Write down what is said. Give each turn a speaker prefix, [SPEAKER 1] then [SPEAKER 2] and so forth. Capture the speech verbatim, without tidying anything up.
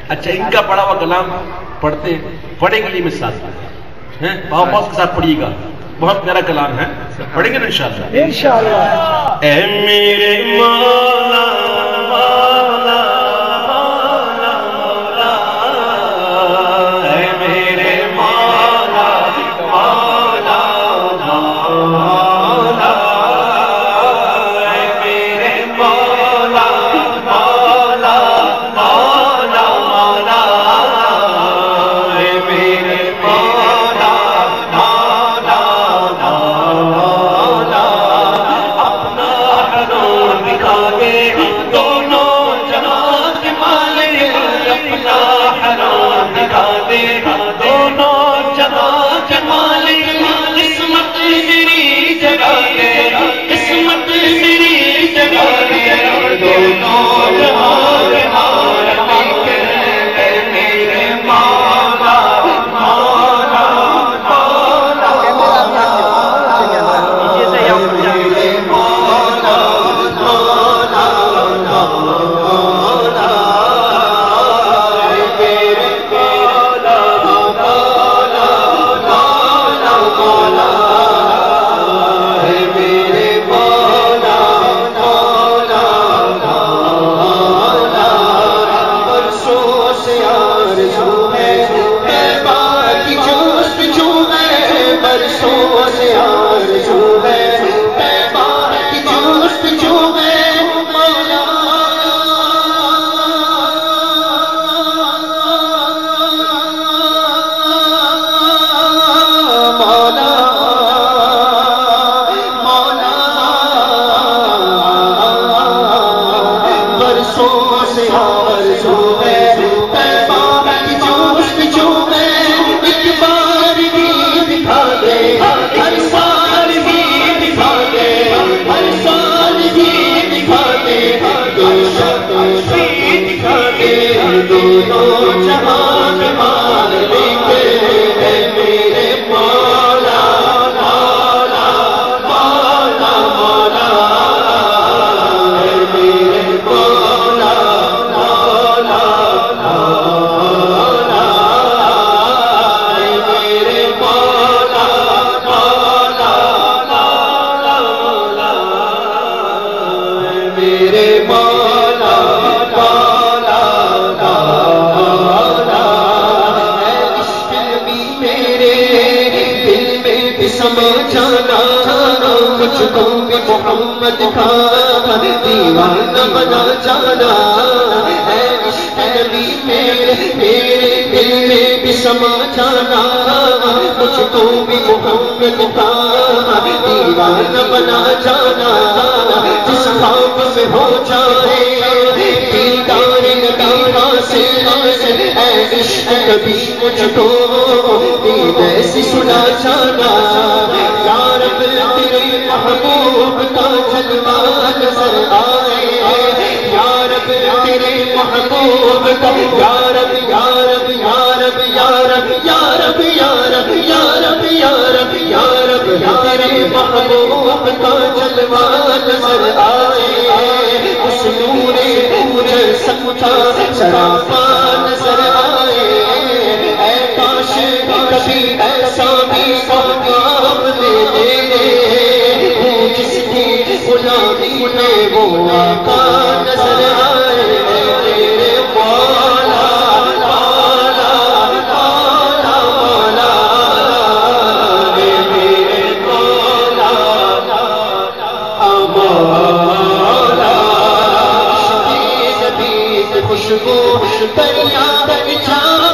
[SPEAKER 1] اچھا ان کا پڑھا ہوا کلام پڑھتے ہیں، پڑھیں گے میں ساتھ ہیں، پاؤ پاؤ کے ساتھ پڑھیے گا، بہت پیارا کلام ہے، پڑھیں گے نا انشاءاللہ انشاءاللہ۔ اے میرے مولا مولا مولا مولا، اے میرے مولا مولا مولا، اے میرے مولا مولا مولا مولا، اے میرے مولا مولا مولا، اپنا حنان دکھا دے دونوں جہاں کے مالک، اپنا حنان دکھا دے دونوں جہاں کے مالک، قسمت میری جگہ دے، قسمت میری جگہ دے، دونوں جہاں کے مالک، اے میرے مولا مولا مولا، مجھ کو بھی محمد کا دیوانہ بنا جانا، اے عشق نبی میرے میرے دل میں بھی سما جانا، مجھ کو بھی محمد کا دیوانہ بنا جانا، جس خواب میں ہو جائے دیدار نبی حاصل، اے عشق نبی مجھ کو دید ایسی سنا جانا، یا رب تیرے محبوب کا جلوہ نظر آئے، یا رب تیرے محبوب کا، یا رب یا رب یا رب یا رب یا رب یا رب یا رب یا رب یا رب تیرے محبوب کا جلوہ نظر آئے، اس نور نور سکتا سراپا نظر آئے، اے کاش کبھی ایسا بھی خواب دے دے، وہ جس کی غلامی میں وہ آقا نظر آئے، تیرے مولا مولا مولا مولا، میرے مولا مولا، خوشبو دریا بچا